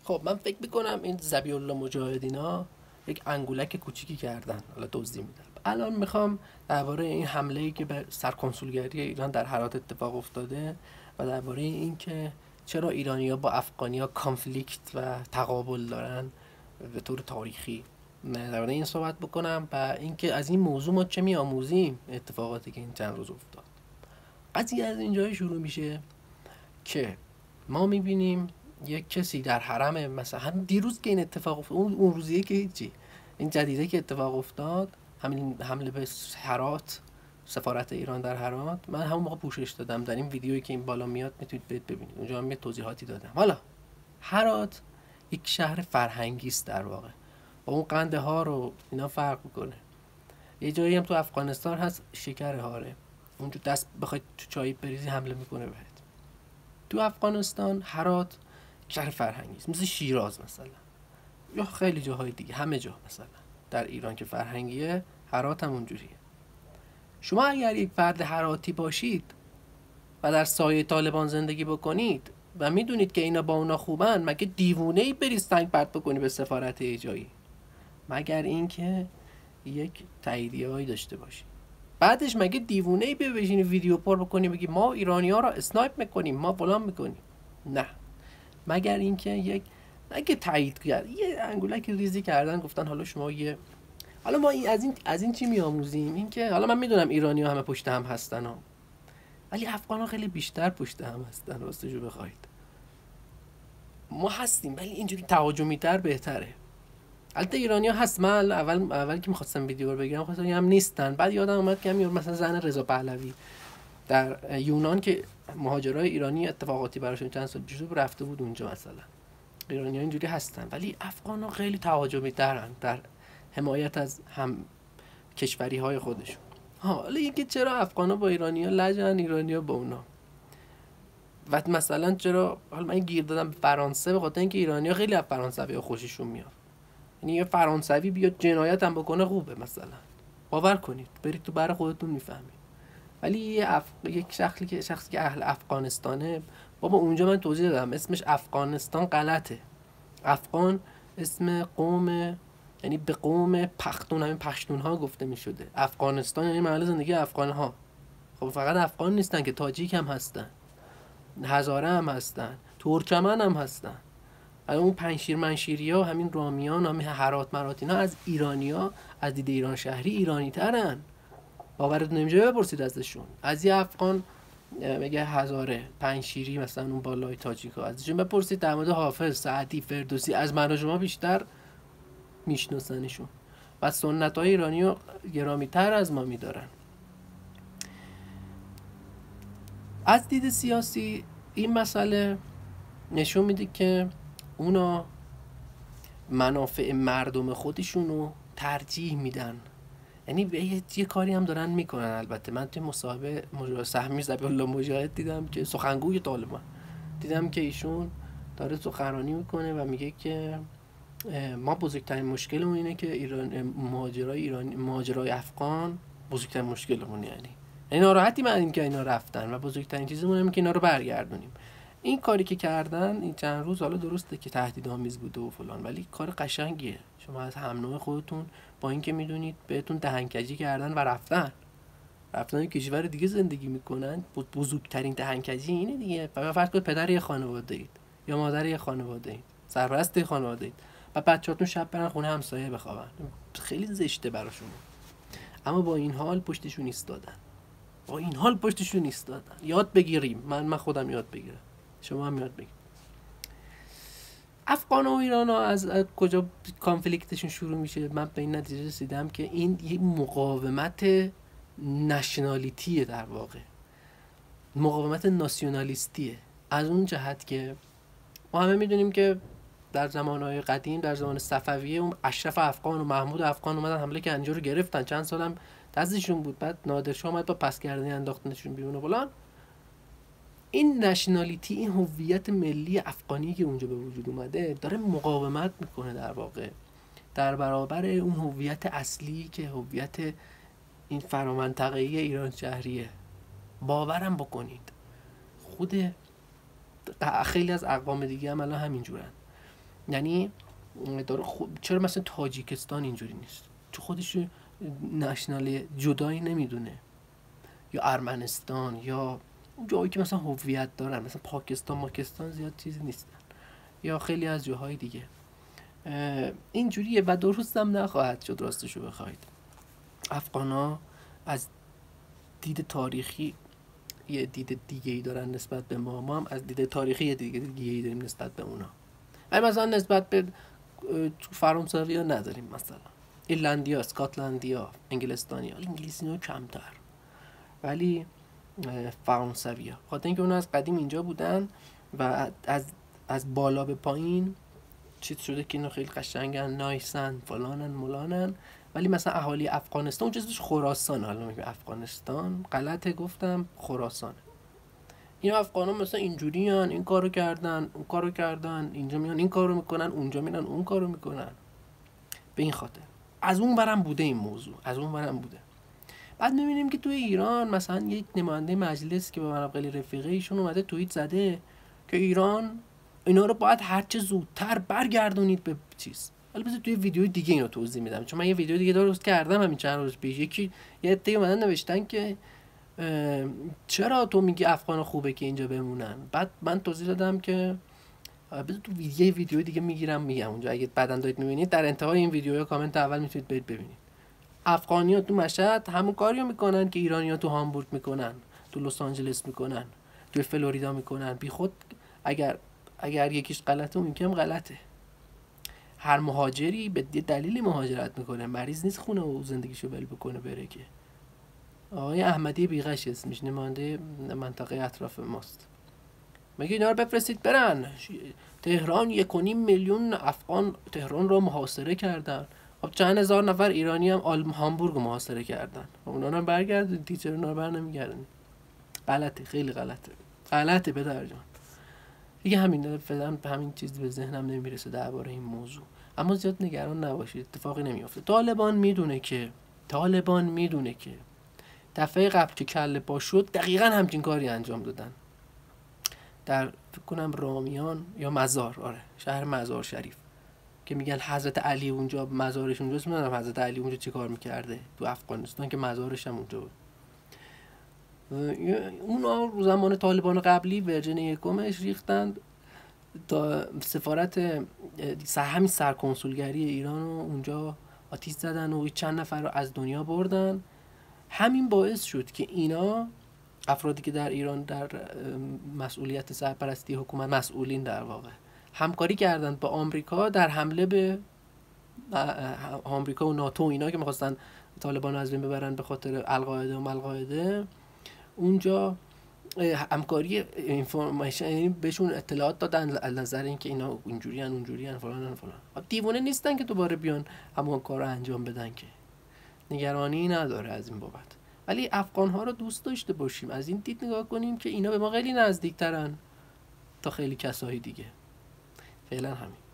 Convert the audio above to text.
خب من فکر میکنم این ذبیح الله مجاهدینا یک انگولک کوچیکی کردن، حالا توضیح میدم. الان میخوام درباره این حمله‌ای که به سرکنسولگری ایران در هرات اتفاق افتاده و درباره این که چرا ایرانی‌ها با افغانی‌ها کانفلیکت و تقابل دارن به طور تاریخی، درباره این صحبت بکنم و اینکه از این موضوع ما چه می‌آموزیم، اتفاقاتی که این چند روز افتاد. قضیه از اینجای شروع میشه که ما می‌بینیم یک کسی در حرم، مثلا همین دیروز که این اتفاق افتاد، اون روزیه که هیچی، این جدیده که اتفاق افتاد، همین حمله به هرات، سفارت ایران در هرات، من همون موقع پوشش دادم در این ویدیویی که این بالا میاد، میتونید ببینید اونجا هم یه توضیحاتی دادم. حالا هرات یک شهر فرهنگی است در واقع، با اون قندهار رو اینا فرق میکنه. یه جایی هم تو افغانستان هست شکرهاره، اونجا دست بخواید تو چای بریزی حمله میکنه بهت. تو افغانستان هرات شهر فرهنگی است، مثل شیراز مثلا، یا خیلی جاهای دیگه، همه جا مثلا در ایران که فرهنگیه، هرات هم اونجوریه. شما اگر یک فرد هراتی باشید و در سایه طالبان زندگی بکنید و میدونید که اینا با اونا خوبن، مگه دیوونه‌ای بری سنگ پرت بکنی به سفارت جایی؟ مگر اینکه یک تاییدیه‌ای داشته باشی. بعدش مگه دیوونه‌ای بشینی ویدیو پر بکنی بگی ما ایرانی‌ها را اسنایپ میکنیم، ما فلان میکنیم؟ نه، مگر اینکه یک اگه تایید کرد، یه انگولک ریزی کردن، گفتن حالا شما حالا ما از این چی میآموزیم؟ این که حالا من میدونم ایرانی‌ها همه پشت هم هستن ها، ولی افغان‌ها خیلی بیشتر پشت هم هستن. راستشو بخواید ما هستیم، ولی اینجوری تهاجمی‌تر بهتره. البته ایرانی‌ها هست، من اول که می‌خواستم ویدیو رو بگیرم خواستم هم نیستن، بعد یادم اومد که مثلا زن رضا پهلوی در یونان که مهاجرای ایرانی اتفاقاتی براشون چند سال پیش رفته بود اونجا، مثلا ایرانی‌ها اینجوری هستن، ولی افغان‌ها خیلی تهاجمی‌ترن در حمایت از هم کشوری‌های خودشون. حالا اینکه چرا افغان‌ها با ایرانی‌ها لجن، ایرانی‌ها با اونا، و مثلا چرا حالا من گیر دادم به فرانسه، به خاطر اینکه ایرانی‌ها خیلی از فرانسوی‌ها خوششون میاد. یعنی یه فرانسوی بیاد جنایت هم بکنه خوبه، مثلا باور کنید، برید تو بر خودتون میفهمید. ولی یک شخصی که اهل افغانستانه، بابا اونجا من توضیح دادم اسمش افغانستان غلطه. افغان اسم قوم، یعنی به قوم پختون، همین پشتون ها گفته می شده. افغانستان یعنی محل زندگی افغان ها. خب فقط افغان نیستن که، تاجیک هم هستن، هزاره هم هستن، ترکمن هم هستن. اون پنشیر منشیری ها، همین رامیان، همین هرات مراتینا از ایرانی ها، از دید ایران شهری ایرانی ترن. باورتون نمیشه بپرسید ازشون. از یه افغان میگه هزاره، پنشیری، مثلا اون بالای تاجیکا، ازشون بپرسید در مورد حافظ، سعدی، فردوسی، از من و شما بیشتر میشناسنشون و سنت های ایرانی رو گرامی تر از ما میدارن. از دید سیاسی این مسئله نشون میده که اونا منافع مردم خودشونو ترجیح میدن. یعنی یه کاری هم دارن میکنن. البته من توی مصاحبه سهمی ذبیح الله مجاهد دیدم که سخنگوی طالبان، دیدم که ایشون داره سخنرانی میکنه و میگه که ما بزرگترین مشکلمون اینه که مهاجرای افغان بزرگترین مشکلمون، یعنی ناراحتیم از اینکه اینا رفتن و بزرگترین چیزمون اینه که اینا رو برگردونیم. این کاری که کردن این چند روز، حالا درسته که تهدیدآمیز بوده و فلان، ولی کار قشنگیه. شما از هم نوع خودتون با اینکه میدونید بهتون دهنکجی کردن و رفتن کشور دیگه زندگی میکنن، بزرگترین دهنکجی اینه دیگه. فرض کنید پدر یه خانواده اید یا مادر یه خانواده اید، سرپرست یه خانواده اید و بچه‌هاتون شب برن خونه همسایه بخوابن، خیلی زشته براشون. اما با این حال پشتشون ایستادن. یاد بگیریم. من خودم یاد بگیرم، شما هم یاد بگیرید. افغان و ایران ها از کجا کانفلیکتشون شروع میشه؟ من به این نتیجه رسیدم که این یه مقاومت نشنالیتیه، در واقع مقاومت ناسیونالیستیه. از اون جهت که ما همه میدونیم که در زمانهای قدیم، در زمان صفویه، اون اشرف افغان و محمود افغان اومدن حمله کردن، اینجا رو گرفتن، چند سالم دستشون بود. بعد نادرشاه اومد با پسگردنی انداختنشون بیرون و فلان. این نشنالیتی، این هویت ملی افغانی که اونجا به وجود اومده، داره مقاومت میکنه در واقع در برابر اون هویت اصلی که هویت این فرامنطقه‌ای ایران شهریه. باورم بکنید خود خیلی از اقوام دیگه هم الان همین جورن. یعنی داره چرا مثلا تاجیکستان اینجوری نیست؟ چون خودش نشنال جدایی نمیدونه، یا ارمنستان یا جایی که مثلا هویت دارن، مثلا پاکستان زیاد چیزی نیستن، یا خیلی از جاهای دیگه اینجوریه و درست هم نخواهد شد. راستشو بخواید افغانا از دید تاریخی یه دید دیگه‌ای دارن نسبت به ما هم از دید تاریخی یه دیگه‌ای داریم نسبت به اونا. مثلا نسبت به فرانسوی‌ها نداریم، مثلا ایرلندیا، اسکاتلندیا، انگلستانیا، انگلیسی‌ها کمتر، ولی فرانسوی‌ها خاطر اینکه اونا از قدیم اینجا بودن و از بالا به پایین چیز شده که اینا خیلی قشنگن، نایسن، فلانن، ملانن. ولی مثلا اهالی افغانستان اون چیزش خراسان، حالا میگم افغانستان غلطه گفتم، خراسان. این افغانا مثلا اینجوریان، این کارو کردن، اون کارو کردن، اینجا میان این کارو میکنن، اونجا میرن اون کارو میکنن. به این خاطر از اون برم بوده این موضوع، از اون برم بوده. بعد میبینیم که توی ایران مثلا یک نماینده مجلس که به من خیلی رفیقه ایشون اومده توییت زده که ایران اینا رو باید هرچه زودتر برگردونید به چیز. البته توی ویدیو دیگه اینو توضیح میدم، چون من یه ویدیو دیگه درست کردم همین چند روز پیش. یه عده اومدن نوشتن که چرا تو میگی افغان خوبه که اینجا بمونن؟ بعد من توضیح دادم که بذار تو ویدیو دیگه میگم اونجا، اگه بعداً دارید میبینید در انتهای این ویدیو یا کامنت اول میتونید برید ببینید. افغانی‌ها تو مشهد همون کاریو میکنن که ایرانی‌ها تو هامبورگ میکنن، تو لس آنجلس میکنن، تو فلوریدا میکنن. بی خود اگر یکیش غلطه اون یکی هم غلطه. هر مهاجری به دلیلی مهاجرت میکنه، مریض نیست خونه و زندگیشو ول بکنه بره که. آقای احمدی بیغش اسمش، نماینده منطقه اطراف ماست، میگه اینا رو بفرستید برن تهران. 1.5 میلیون افغان تهران رو محاصره کردن. خب چند هزار نفر ایرانی هم هامبورگ رو محاصره کردن. اونا رو برگردید، تیچر اونا رو بر نمیگردن. غلطه، خیلی غلطه پدر جان. دیگه همین، فعلا همین چیز به ذهنم نمیرسه درباره این موضوع. اما زیاد نگران نباشید، اتفاقی نمیافته. طالبان میدونه که دفعه قبل که کله پا شد دقیقاً همچین کاری انجام دادن. در فکر کنم رامیان یا مزار، شهر مزار شریف، که میگن حضرت علی اونجا مزارش اونجاست. میدونم حضرت علی اونجا چی کار میکرده تو افغانستان که مزارش هم اونجا بود. اونا زمان طالبان قبلی ورژن یکمش ریختند تا سفارت همین سرکنسولگری ایران رو اونجا آتیش زدن و چند نفر رو از دنیا بردن. همین باعث شد که اینا افرادی که در ایران در مسئولیت سرپرستی حکومت مسئولین در واقع همکاری کردند با آمریکا در حمله به آمریکا و ناتو، اینا که می‌خواستن طالبان رو از بین ببرن به خاطر القاعده و ملقاعده. اونجا همکاری اینفورمیشن بهشون اطلاعات دادن از نظر اینکه اینا اونجوریان فلان. دیوانه نیستن که دوباره بیان همون کار رو انجام بدن، که نگرانی نداره از این بابت. ولی افغان‌ها رو دوست داشته باشیم، از این دید نگاه کنیم که اینا به ما خیلی نزدیک‌ترن تا خیلی کسای دیگه. فعلا همین.